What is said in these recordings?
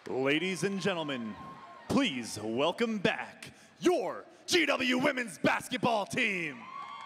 Ladies and gentlemen, please welcome back your GW Women's Basketball team.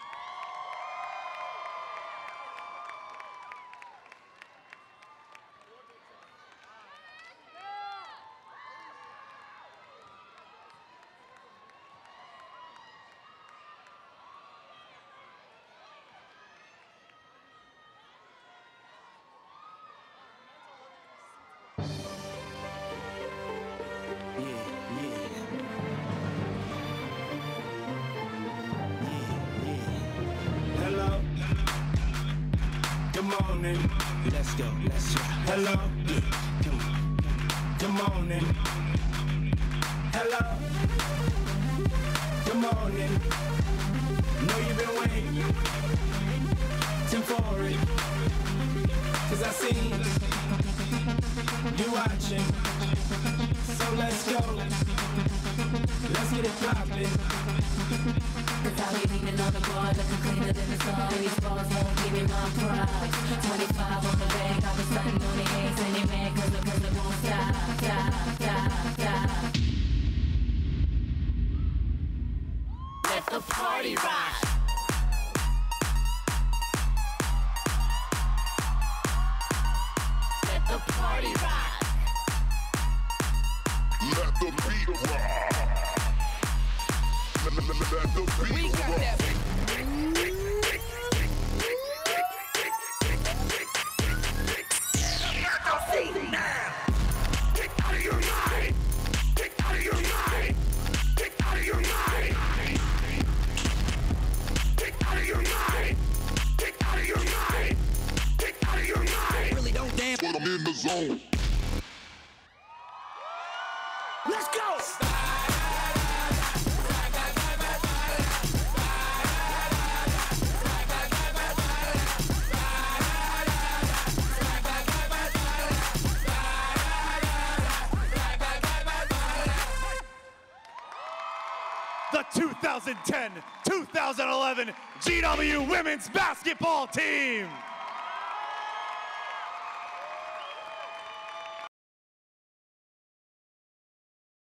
Hello. Good morning. Let's go. Let's go. Hello. Good morning. Hello. Good morning. Know you've been waiting for it. 'Cause I seen you watching. So let's go. Let's get it poppin'. Cause I be leaving on the board looking cleaner than the sun. These balls won't give me my props. 25 on the bank, I've been stunting on the eggs and they mad cause the won't stop. Let the party rock. Let the party rock. Let the beat rock. Let the beat rock. Really don't dance, But I'm in the zone. let's go! The 2010-2011 GW Women's Basketball team.